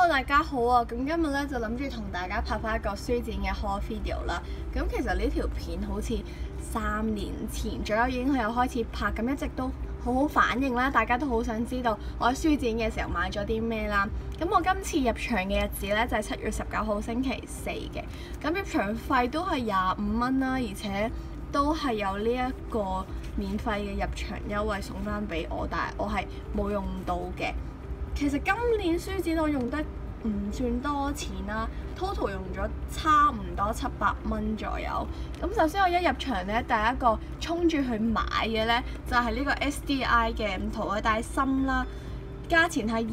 Hello， 大家好啊！咁今日咧就諗住同大家拍翻一個書展嘅 haul video 啦。咁其實呢條片好似3年前左右已經有開始拍，咁一直都好好反應啦，大家都好想知道我喺書展嘅時候買咗啲咩啦。咁我今次入場嘅日子咧就係7月19號星期四嘅。咁入場費都係25蚊啦，而且都係有呢一個免費嘅入場優惠送翻俾我，但係我係冇用到嘅。其實今年書展我用得唔算多錢啦 ，total 用咗差唔多700蚊左右。咁首先我一入場咧，第一個衝住去買嘅咧就係呢個 SDI 嘅塗改帶芯啦，價錢係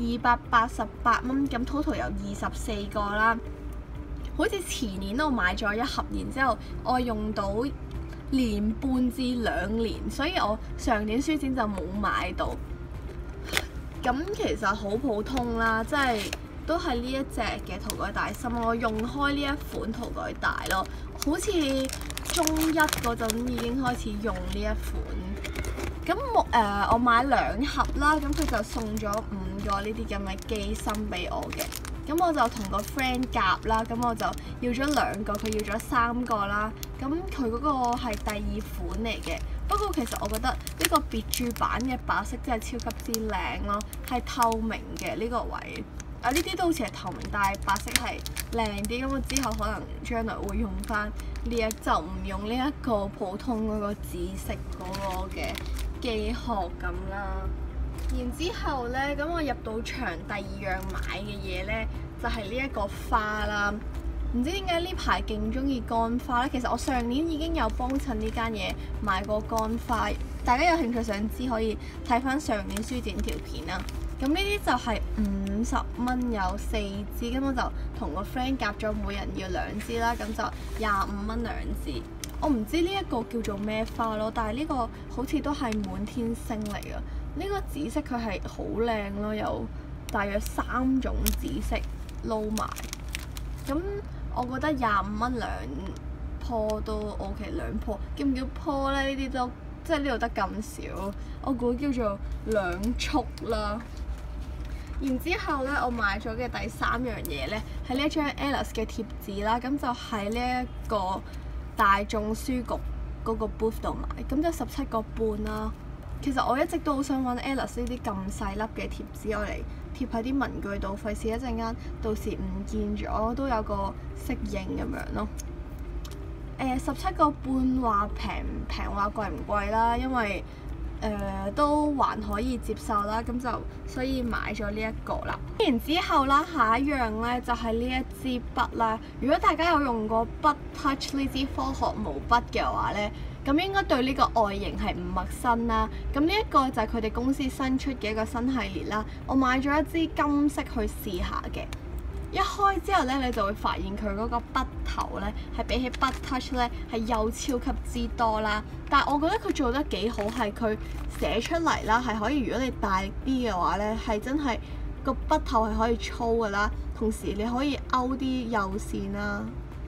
288蚊，咁 total 有24個啦。好似前年我買咗一盒，然之後我用到年半至2年，所以我上年書展就冇買到。咁其實好普通啦，即係都係呢一隻嘅塗改帶芯，我用開呢一款塗改帶咯，好似中一嗰陣已經開始用呢一款。咁我買2盒啦，咁佢就送咗5個呢啲咁嘅機芯俾我嘅。咁我就同個 friend 夾啦，咁我就要咗2個，佢要咗3個啦。咁佢嗰個係第2款嚟嘅，不過其實我覺得呢個別注版嘅白色真係超級之靚咯，係透明嘅呢個位。呢啲都好似係透明，但係白色係靚啲。咁我之後可能將來會用翻呢一，就唔用呢一個普通嗰個紫色嗰個嘅機殼咁啦。然之後呢，咁我入到場第2樣買嘅嘢呢，就係呢一個花啦。唔知點解呢排勁中意乾花咧？其實我上年已經有幫襯呢間嘢買過乾花，大家有興趣想知可以睇翻上年書展條片啦。咁呢啲就係50蚊有4支，咁我就同個 friend 夾咗，每人要2支啦，咁就25蚊2支。我唔知呢一個叫做咩花咯，但係呢個好似都係滿天星嚟㗎。呢個紫色佢係好靚咯，有大約3種紫色撈埋。咁我覺得25蚊2棵都 OK， 2棵叫唔叫棵咧？呢啲都即係呢度得咁少，我估叫做2束啦。然之後咧，我買咗嘅第3樣嘢咧係呢一張 Alice 嘅貼紙啦，咁就喺呢一個大眾書局嗰個 booth 度買，咁就17個半啦。其實我一直都好想揾 Alice 呢啲咁細粒嘅貼紙，我嚟貼喺啲文具度，費事一陣間到時唔見咗都有個適應咁樣咯。17個半話平話貴唔貴啦，因為都還可以接受啦，咁就所以買咗呢一個啦。然之後啦，下一樣呢就係呢一支筆啦。如果大家有用過筆 Touch 呢支科學毛筆嘅話呢，咁應該對呢個外形係唔陌生啦。咁呢一個就係佢哋公司新出嘅一個新系列啦。我買咗一支金色去試下嘅。一開之後咧，你就會發現佢嗰個筆頭咧，係比起筆 Touch 咧係有超級之多啦。但係我覺得佢做得幾好，係佢寫出嚟啦，係可以如果你大力啲嘅話咧，係真係個筆頭係可以粗噶啦。同時你可以勾啲幼線啦。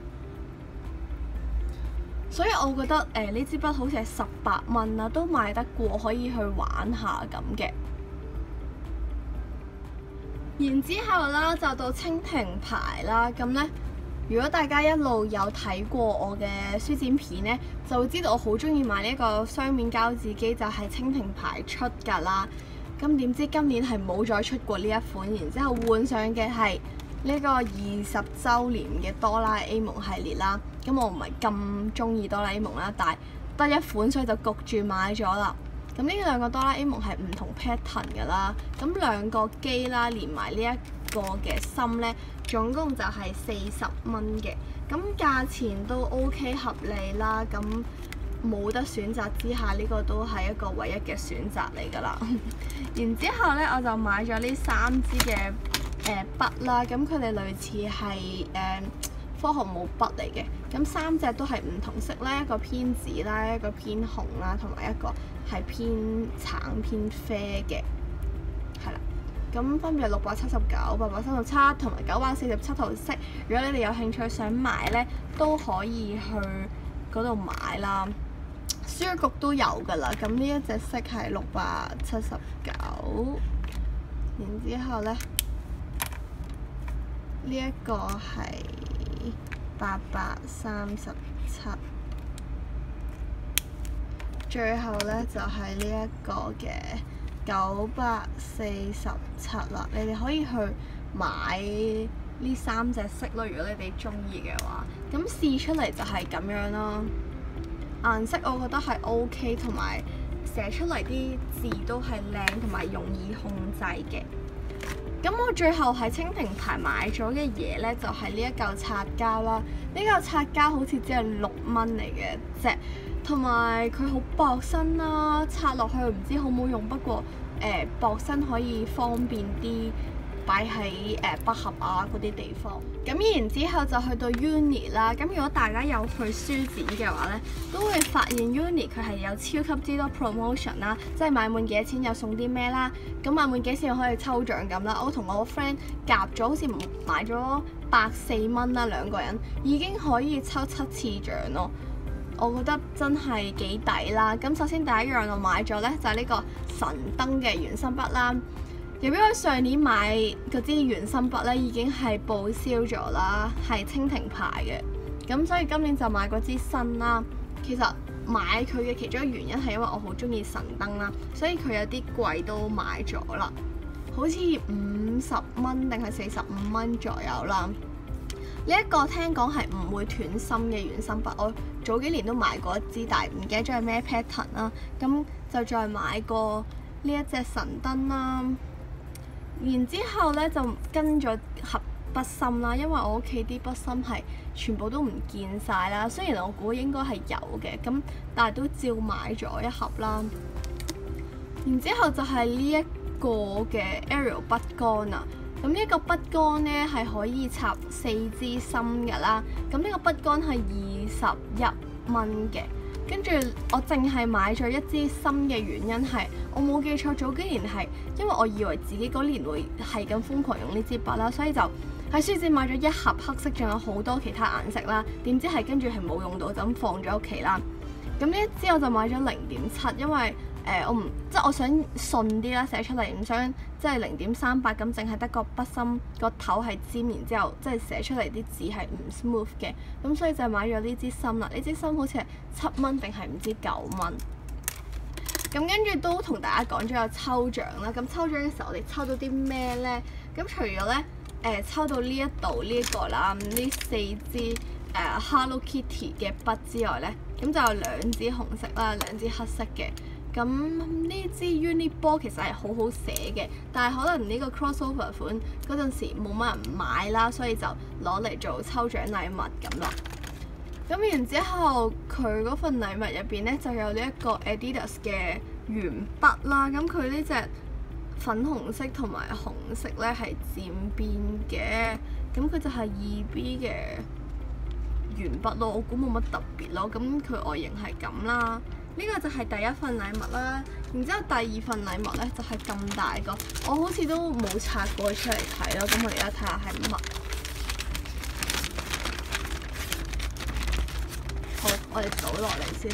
所以我覺得呢支筆好似係18蚊啦，都買得過，可以去玩下咁嘅。然之後啦，就到蜻蜓牌啦。咁呢，如果大家一路有睇過我嘅書展片呢，就會知道我好中意買呢個雙面膠紙機，就係蜻蜓牌出㗎啦。咁點知今年係冇再出過呢一款，然之後換上嘅係呢個20週年嘅哆啦 A 夢系列啦。咁我唔係咁中意哆啦 A 夢啦，但係得一款，所以就焗住買咗啦。咁呢2個哆啦 A 夢係唔同 pattern 㗎啦，咁2個機啦，連埋呢一個嘅芯呢，總共就係40蚊嘅，咁價錢都 OK 合理啦。咁冇得選擇之下，呢個都係一個唯一嘅選擇嚟㗎啦。然之後呢，我就買咗呢3支嘅筆啦，咁佢哋類似係科學毛筆嚟嘅，咁3隻都係唔同色啦，一個偏紫啦，一個偏紅啦，同埋一個係偏橙偏啡嘅，係啦。咁分別係679、837同埋947套色。如果你哋有興趣想買呢，都可以去嗰度買啦。書局都有㗎啦。咁呢一隻色係679，然之後呢。 呢一個係837，最後呢就係呢一個嘅947啦。你哋可以去買呢3隻色咯，如果你哋中意嘅話。咁試出嚟就係咁樣咯。顏色我覺得係 OK， 同埋寫出嚟啲字都係靚同埋容易控制嘅。咁我最後喺蜻蜓牌買咗嘅嘢呢，就係呢一嚿擦膠啦。呢嚿擦膠好似只係6蚊嚟嘅啫，同埋佢好薄身啦，擦落去唔知好冇用，不過薄身可以方便啲擺喺筆盒啊嗰啲地方。咁然之後就去到 Uni 啦。咁如果大家有去書展嘅話呢，都會發現 Uni 佢係有超級之多 promotion 啦，即係買滿幾多錢又送啲咩啦。咁買滿幾錢可以抽獎咁啦。我同我個 friend 夾咗，好似買咗104蚊啦，2個人已經可以抽7次獎咯。我覺得真係幾抵啦。咁首先第一樣我買咗呢，就係呢個神燈嘅原心筆啦。由於我上年買嗰支原心筆咧已經係報銷咗啦，係蜻蜓牌嘅，咁所以今年就買嗰支新啦。其實買佢嘅其中一個原因係因為我好中意神燈啦，所以佢有啲貴都買咗啦，好似50蚊定係45蚊左右啦。呢一個聽講係唔會斷芯嘅原心筆，我早幾年都買過一支，但係唔記得咗係咩 pattern 啦。咁就再買過呢一隻神燈啦。然之後咧就跟咗盒筆芯啦，因為我屋企啲筆芯係全部都唔見晒啦。雖然我估應該係有嘅，咁但係都照買咗一盒啦。然之後就係呢一個嘅 Arial 筆桿啊。咁呢個筆桿咧係可以插4支芯㗎啦。咁呢個筆桿係21蚊嘅。跟住我淨係買咗一支芯嘅原因係，我冇記錯早幾年係因為我以為自己嗰年會係咁瘋狂用呢支筆啦，所以就喺書展買咗一盒黑色，仲有好多其他顏色啦。點知係跟住係冇用到，就咁放咗屋企啦。咁呢一支我就買咗0.7，因為我唔即係我想順啲啦，寫出嚟唔想即係0.38咁，淨係得個筆芯個頭係尖，然之後即係寫出嚟啲字係唔 smooth 嘅，咁所以就買咗呢支芯啦。呢支芯好似係7蚊定係唔知9蚊。咁跟住都同大家講咗有抽獎啦。咁抽獎嘅時候，我哋抽到啲咩呢？咁除咗呢，抽到呢一度呢一個啦，呢4支Hello Kitty 嘅筆之外呢，咁就有2支紅色啦，2支黑色嘅。咁呢支 Uni Ball 其實係好好寫嘅，但係可能呢個 crossover 款嗰陣時冇乜人買啦，所以就攞嚟做抽獎禮物咁啦。咁然之後佢嗰份禮物入邊呢，就有呢一個 Adidas 嘅鉛筆啦。咁佢呢隻粉紅色同埋紅色呢係漸變嘅，咁佢就係2B 嘅鉛筆咯。我估冇乜特別咯。咁佢外形係咁啦。呢個就係第一份禮物啦，然之後第2份禮物呢，就係咁大個，我好似都冇拆過出嚟睇咯。咁我而家睇下係乜。好，我哋倒落嚟先。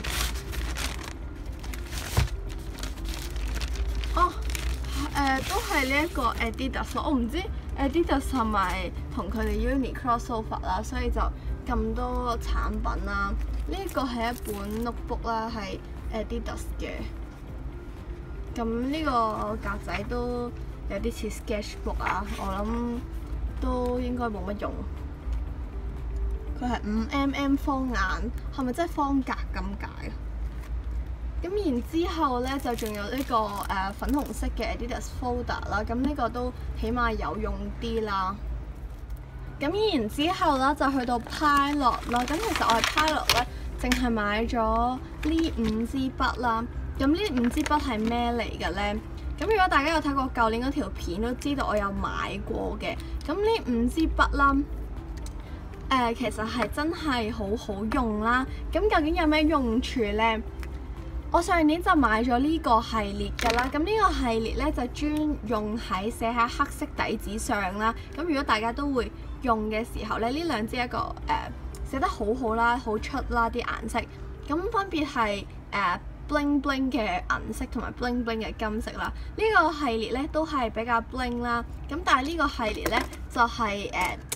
哦，都係呢一個 Adidas 咯。我唔知 Adidas 係咪同佢哋 Uni crossover 啦，所以就咁多產品啦。呢個係一本 notebook 啦，係 Adidas 嘅。咁呢個格仔都有啲似 sketchbook 啊，我諗都應該冇乜用。佢係5mm 方眼，係咪真係方格咁解啊？咁然之後呢，就仲有呢個粉紅色嘅 Adidas folder 啦，咁呢個都起碼有用啲啦。咁然之後咧就去到 Pilot 啦，咁其實我係 Pilot 咧，淨係買咗呢5支筆啦。咁呢5支筆係咩嚟嘅呢？咁如果大家有睇過舊年嗰條片，都知道我有買過嘅。咁呢5支筆啦，其實係真係好好用啦。咁究竟有咩用處呢？我上年就買咗呢個系列㗎啦，咁呢個系列咧就專用喺寫喺黑色底紙上啦。咁如果大家都會用嘅時候咧，呢兩支一個寫得好好啦，好出啦啲顏色。咁分別係bling bling 嘅銀色同埋 bling bling 嘅金色啦。呢個系列咧都係比較 bling 啦。咁但係呢個系列咧就係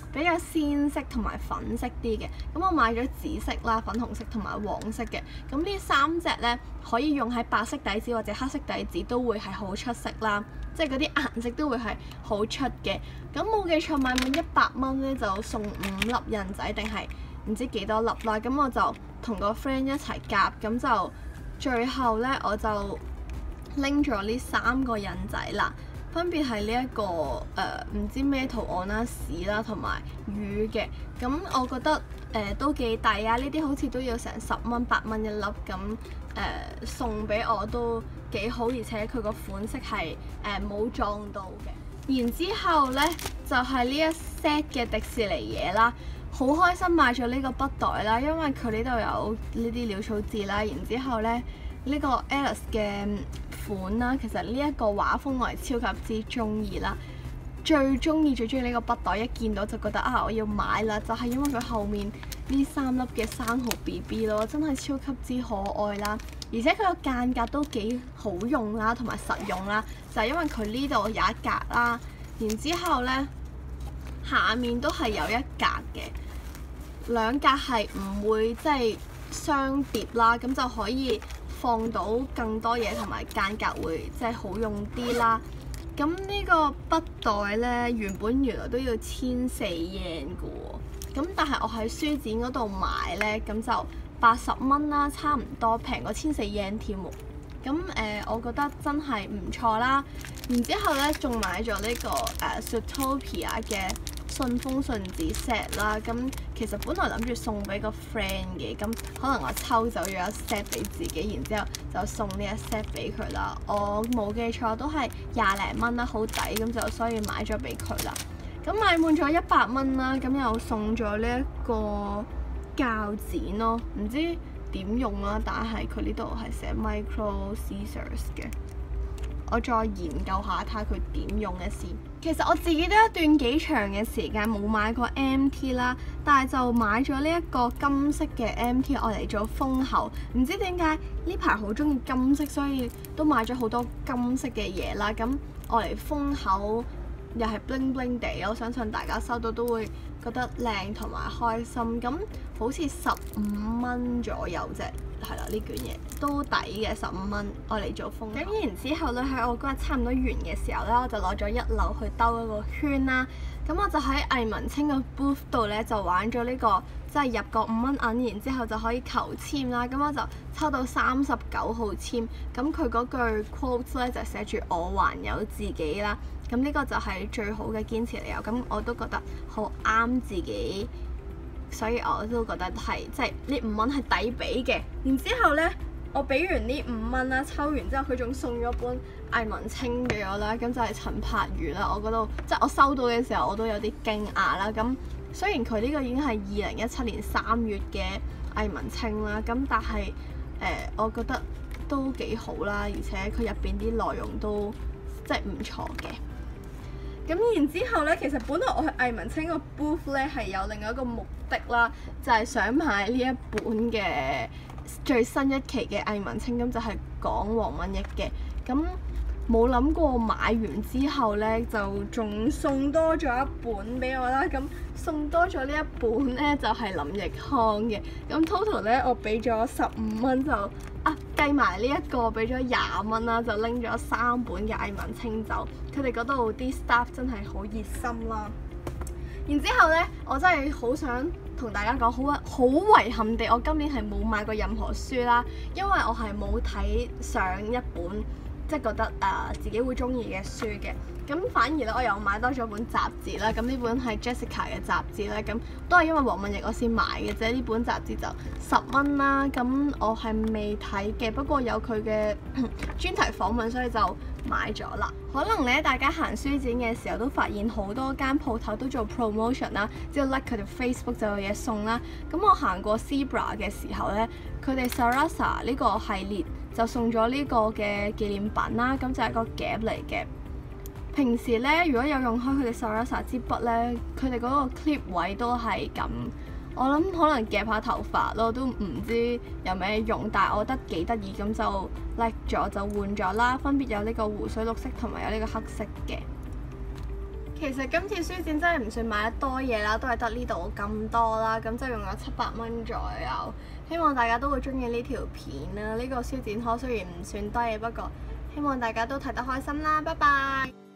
比較鮮色同埋粉色啲嘅。咁我買咗紫色啦、粉紅色同埋黃色嘅。咁呢3隻呢，可以用喺白色底子或者黑色底子都會係好出色啦，即係嗰啲顏色都會係好出嘅。咁冇記錯買滿100蚊呢，就送5粒印仔定係唔知幾多粒啦。咁我就同個 friend 一齊夾，咁就最後呢，我就拎咗呢3個印仔啦。分別係呢一個唔知咩圖案啦、屎啦同埋魚嘅。咁我覺得都幾抵啊！呢啲好似都要成10蚊8蚊一粒，咁送俾我都幾好，而且佢個款式係冇撞到嘅。然之後呢，就係呢一 set 嘅迪士尼嘢啦，好開心買咗呢個筆袋啦，因為佢呢度有呢啲潦草字啦。然之後呢，呢個 Alice 嘅款啦，其實呢一個畫風我係超級之中意啦，最中意呢個筆袋，一見到就覺得啊我要買啦，就係因為佢後面呢3粒嘅生蠔 BB 咯，真係超級之可愛啦，而且佢個間隔都幾好用啦，同埋實用啦，就係因為佢呢度有一格啦，然之後呢，下面都係有一格嘅，2格係唔會即係相疊啦，咁就可以放到更多嘢，同埋間隔會即係好用啲啦。咁呢個筆袋呢，原來都要1400 yen 嘅喎，咁但係我喺書展嗰度買呢，咁就80蚊啦，差唔多平過1400 yen 添喎。咁我覺得真係唔錯啦。然之後呢，仲買咗呢個Zootopia 嘅信封信紙 set 啦，咁其實本來諗住送俾個 friend 嘅，咁可能我抽走咗一 set 俾自己，然之後就送呢一 set 俾佢啦。我冇記錯都係20零蚊啦，好抵，咁就所以買咗俾佢啦。咁買滿咗100蚊啦，咁又送咗呢一個膠剪咯，唔知點用啦，但係佢呢度係寫 micro scissors 嘅。我再研究下睇下佢點用嘅先。其實我自己都一段幾長嘅時間冇買過 MT 啦，但係就買咗呢一個金色嘅 MT 我嚟做封口。唔知點解呢排好中意金色，所以都買咗好多金色嘅嘢啦。咁我嚟封口又係 bling bling 地，我相信大家收到都會覺得靚同埋開心。咁好似15蚊左右啫。係啦，呢卷嘢都抵嘅，15蚊，我嚟做封口。咁然之後咧，喺我嗰日差唔多完嘅時候咧，我就攞咗1樓去兜一個圈啦。咁我就喺藝文青嘅 booth 度咧，就玩咗呢個，即係入個5蚊銀，然之後就可以求簽啦。咁我就抽到39號簽，咁佢嗰句 quote 咧就寫住我還有自己啦。咁呢個就係最好嘅堅持理由。咁我都覺得好啱自己。所以我都覺得係即係呢5蚊係抵俾嘅。然之後呢，我俾完呢5蚊啦，抽完之後佢仲送咗本藝文青俾我啦，咁就係陳柏宇啦。我嗰度即係我收到嘅時候，我都有啲驚訝啦。咁雖然佢呢個已經係2017年3月嘅藝文青啦，咁但係我覺得都幾好啦，而且佢入邊啲內容都即係唔錯嘅。咁然之後呢，其實本來我去藝文青個 booth 呢係有另外一個目的啦，就係想買呢一本嘅最新一期嘅藝文青，咁就係講黃敏益嘅。咁冇諗過買完之後呢，就仲送多咗一本俾我啦。咁送多咗呢一本呢，就係林奕匡嘅。咁 total 呢，我俾咗15蚊就計埋呢一個俾咗20蚊啦，就拎咗3本嘅藝文青走。佢哋嗰度啲 staff 真係好熱心啦。然之後呢，我真係好想同大家講，好遺憾地，我今年係冇買過任何書啦，因為我係冇睇上一本即係覺得自己會中意嘅書嘅。咁反而咧，我又買多咗本雜誌啦。咁呢本係 Jessica 嘅雜誌咧，咁都係因為黃敏益我先買嘅啫。呢本雜誌就10蚊啦。咁我係未睇嘅，不過有佢嘅專題訪問，所以就買咗啦。可能咧，大家行書展嘅時候都發現好多間鋪頭都做 promotion 啦，之後 like 佢哋 Facebook 就有嘢送啦。咁我行過 Zebra 嘅時候咧，佢哋 Sarasa 呢個系列就送咗呢個嘅紀念品啦。咁就係個夾嚟嘅。平時咧，如果有用開佢哋 Sarasa 支筆咧，佢哋嗰個 clip 位都係咁。我諗可能夾下頭髮咯，都唔知有咩用，但係我覺得幾得意，咁就 like 咗就換咗啦。分別有呢個湖水綠色同埋有呢個黑色嘅。 其實今次書展真係唔算買得多嘢啦，都係得呢度咁多啦，咁就用咗700蚊左右。希望大家都會中意呢條片啦。呢個書展可雖然唔算多嘢，不過希望大家都睇得開心啦。拜拜。